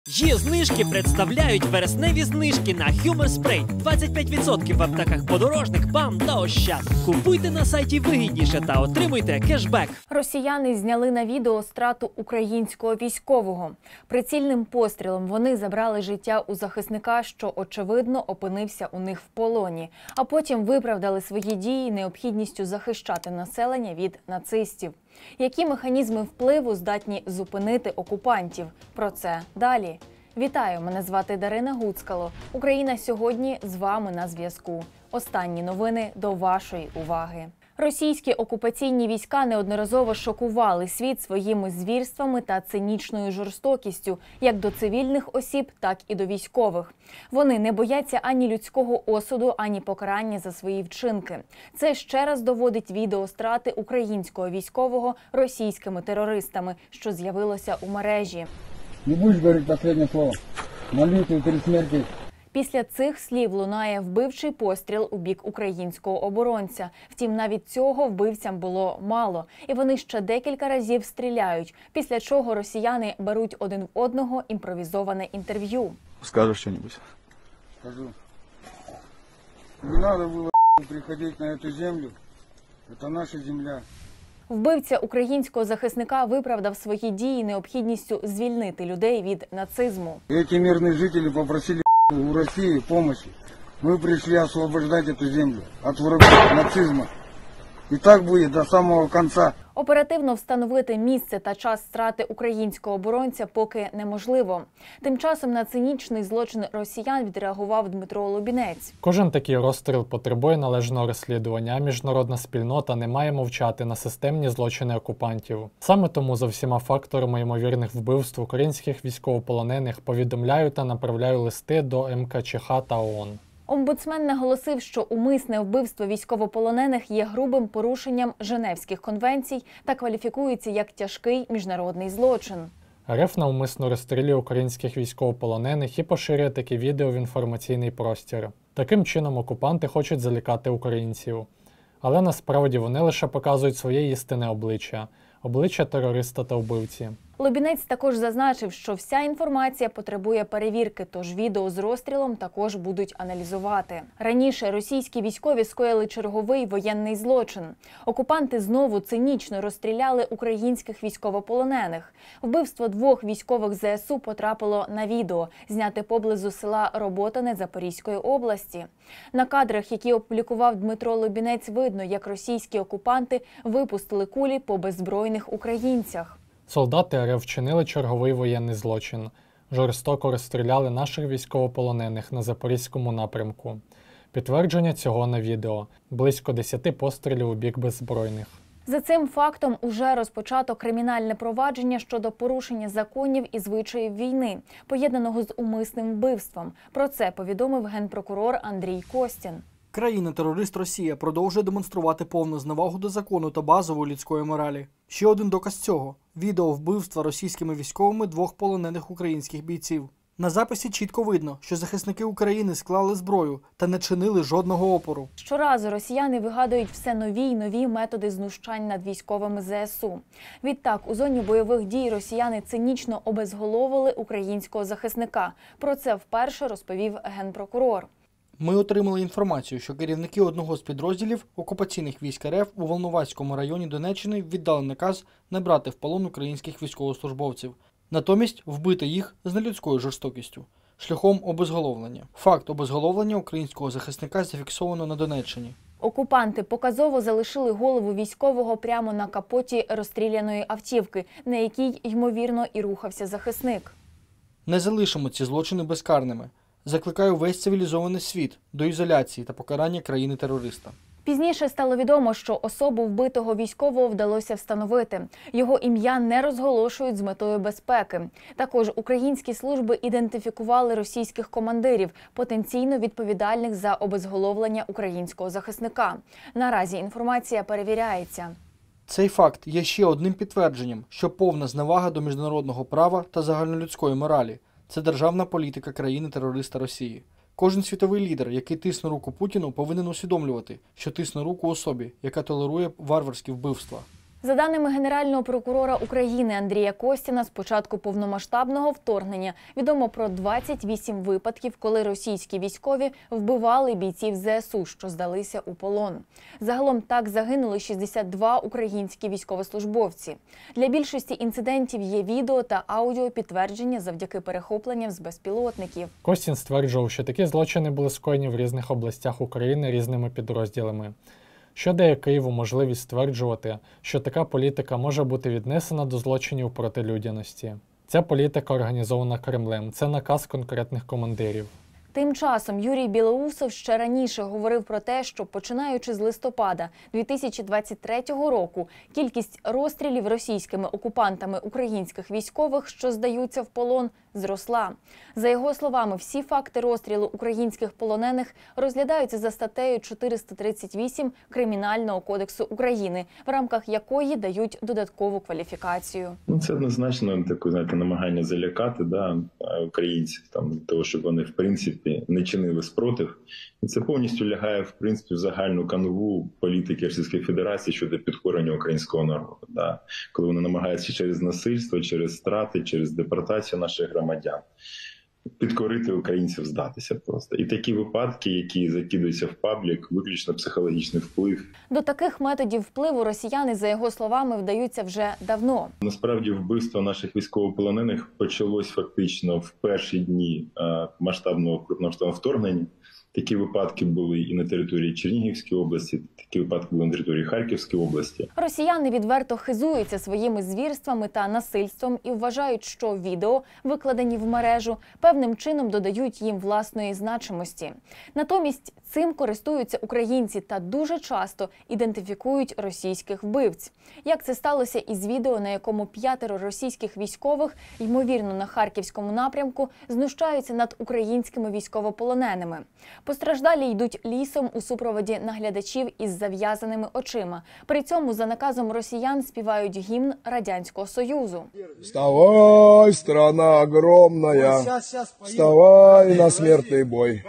Є знижки представляють вересневі знижки на Humor Spray. 25% в аптеках Подорожник, БАМ та Ощад. Купуйте на сайті вигідніше та отримуйте кешбек. Росіяни зняли на відео страту українського військового. Прицільним пострілом вони забрали життя у захисника, що, очевидно, опинився у них в полоні. А потім виправдали свої дії необхідністю захищати населення від нацистів. Які механізми впливу здатні зупинити окупантів? Про це далі. Вітаю, мене звати Дарина Гуцкало. Україна сьогодні з вами на зв'язку. Останні новини до вашої уваги. Російські окупаційні війська неодноразово шокували світ своїми звірствами та цинічною жорстокістю, як до цивільних осіб, так і до військових. Вони не бояться ані людського осуду, ані покарання за свої вчинки. Це ще раз доводить відео страти українського військового російськими терористами, що з'явилося у мережі. Не будеш говорити останнє слово. Молитву перед смертю. Після цих слів лунає вбивчий постріл у бік українського оборонця. Втім, навіть цього вбивцям було мало. І вони ще декілька разів стріляють, після чого росіяни беруть один в одного імпровізоване інтерв'ю. Скажешь что-нибудь? Скажу. Не надо было приходить на эту землю. Это наша земля. Вбивця українського захисника виправдав свої дії необхідністю звільнити людей від нацизму. Эти мирные жители попросили у России помощи. Мы пришли освобождать эту землю от врагов нацизма. И так будет до самого конца. Оперативно встановити місце та час страти українського оборонця поки неможливо. Тим часом на цинічний злочин росіян відреагував Дмитро Лубінець. Кожен такий розстріл потребує належного розслідування, а міжнародна спільнота не має мовчати на системні злочини окупантів. Саме тому за всіма факторами ймовірних вбивств українських військовополонених повідомляю та направляю листи до МКЧХ та ООН. Омбудсмен наголосив, що умисне вбивство військовополонених є грубим порушенням Женевських конвенцій та кваліфікується як тяжкий міжнародний злочин. РФ навмисно розстрілює українських військовополонених і поширює такі відео в інформаційний простір. Таким чином окупанти хочуть залякати українців. Але насправді вони лише показують своє істинне обличчя – обличчя терориста та вбивці. Лубінець також зазначив, що вся інформація потребує перевірки, тож відео з розстрілом також будуть аналізувати. Раніше російські військові скоїли черговий воєнний злочин. Окупанти знову цинічно розстріляли українських військовополонених. Вбивство двох військових ЗСУ потрапило на відео, зняте поблизу села Роботине Запорізької області. На кадрах, які опублікував Дмитро Лубінець, видно, як російські окупанти випустили кулі по беззбройних українцях. Солдати РФ вчинили черговий воєнний злочин. Жорстоко розстріляли наших військовополонених на Запорізькому напрямку. Підтвердження цього на відео. Близько 10 пострілів у бік беззбройних. За цим фактом уже розпочато кримінальне провадження щодо порушення законів і звичаїв війни, поєднаного з умисним вбивством. Про це повідомив генпрокурор Андрій Костін. Країна-терорист Росія продовжує демонструвати повну зневагу до закону та базової людської моралі. Ще один доказ цього – відео вбивства російськими військовими двох полонених українських бійців. На записі чітко видно, що захисники України склали зброю та не чинили жодного опору. Щоразу росіяни вигадують все нові й нові методи знущань над військовими ЗСУ. Відтак, у зоні бойових дій росіяни цинічно обезголовили українського захисника. Про це вперше розповів генпрокурор. Ми отримали інформацію, що керівники одного з підрозділів окупаційних військ РФ у Волноваському районі Донеччини віддали наказ не брати в полон українських військовослужбовців. Натомість вбити їх з нелюдською жорстокістю, шляхом обезголовлення. Факт обезголовлення українського захисника зафіксовано на Донеччині. Окупанти показово залишили голову військового прямо на капоті розстріляної автівки, на якій, ймовірно, і рухався захисник. Не залишимо ці злочини безкарними. Закликаю весь цивілізований світ до ізоляції та покарання країни-терориста. Пізніше стало відомо, що особу вбитого військового вдалося встановити. Його ім'я не розголошують з метою безпеки. Також українські служби ідентифікували російських командирів, потенційно відповідальних за обезголовлення українського захисника. Наразі інформація перевіряється. Цей факт є ще одним підтвердженням, що повна зневага до міжнародного права та загальнолюдської моралі – це державна політика країни-терориста Росії. Кожен світовий лідер, який тисне руку Путіну, повинен усвідомлювати, що тисне руку особі, яка толерує варварські вбивства. За даними Генерального прокурора України Андрія Костіна, з початку повномасштабного вторгнення відомо про 28 випадків, коли російські військові вбивали бійців ЗСУ, що здалися у полон. Загалом так загинули 62 українські військовослужбовці. Для більшості інцидентів є відео та аудіо підтвердження завдяки перехопленням з безпілотників. Костін стверджував, що такі злочини були скоєні в різних областях України різними підрозділами, що дає Києву можливість стверджувати, що така політика може бути віднесена до злочинів проти людяності. Ця політика організована Кремлем, це наказ конкретних командирів. Тим часом Юрій Білоусов ще раніше говорив про те, що починаючи з листопада 2023 року кількість розстрілів російськими окупантами українських військових, що здаються в полон, зросла. За його словами, всі факти розстрілу українських полонених розглядаються за статтею 438 Кримінального кодексу України, в рамках якої дають додаткову кваліфікацію. Це однозначно таке, намагання залякати українців, для того, щоб вони, в принципі, не чинили спротив. І це повністю лягає, в принципі, в загальну канву політики Російської Федерації щодо підкорення українського народу. Коли вони намагаються через насильство, через страти, через депортацію наших громадян підкорити українців, здатися просто. І такі випадки, які закидуються в паблік, виключно психологічний вплив. До таких методів впливу росіяни, за його словами, вдаються вже давно. Насправді, вбивство наших військовополонених почалось фактично в перші дні масштабного вторгнення. Такі випадки були і на території Чернігівської області, такі випадки були на території Харківської області. Росіяни відверто хизуються своїми звірствами та насильством і вважають, що відео, викладені в мережу, певним чином додають їм власної значимості. Натомість цим користуються українці та дуже часто ідентифікують російських вбивць. Як це сталося із відео, на якому 5 російських військових, ймовірно на Харківському напрямку, знущаються над українськими військовополоненими. Постраждалі йдуть лісом у супроводі наглядачів із зав'язаними очима. При цьому за наказом росіян співають гімн Радянського Союзу. «Вставай, страна огромная, вставай на смертный бой».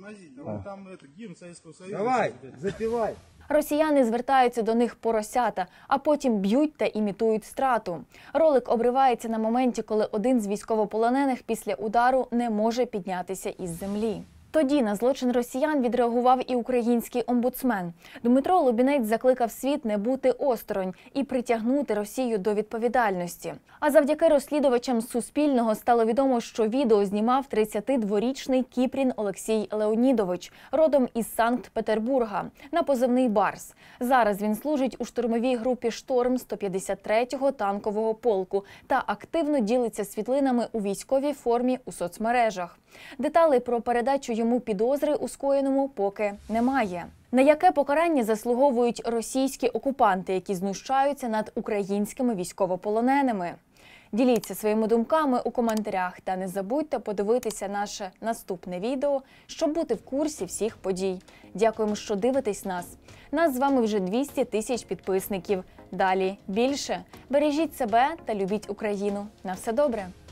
Давай, запивай. Росіяни звертаються до них поросята, а потім б'ють та імітують страту. Ролик обривається на моменті, коли один з військовополонених після удару не може піднятися із землі. Тоді на злочин росіян відреагував і український омбудсмен. Дмитро Лубінець закликав світ не бути осторонь і притягнути Росію до відповідальності. А завдяки розслідувачам Суспільного стало відомо, що відео знімав 32-річний Кіпрін Олексій Леонідович, родом із Санкт-Петербурга, на позивний «Барс». Зараз він служить у штурмовій групі «Шторм» 153-го танкового полку та активно ділиться світлинами у військовій формі у соцмережах. Деталей про передачу йому підозри у скоєному поки немає. На яке покарання заслуговують російські окупанти, які знущаються над українськими військовополоненими? Діліться своїми думками у коментарях та не забудьте подивитися наше наступне відео, щоб бути в курсі всіх подій. Дякуємо, що дивитесь нас. Нас з вами вже 200 тисяч підписників. Далі більше. Бережіть себе та любіть Україну. На все добре!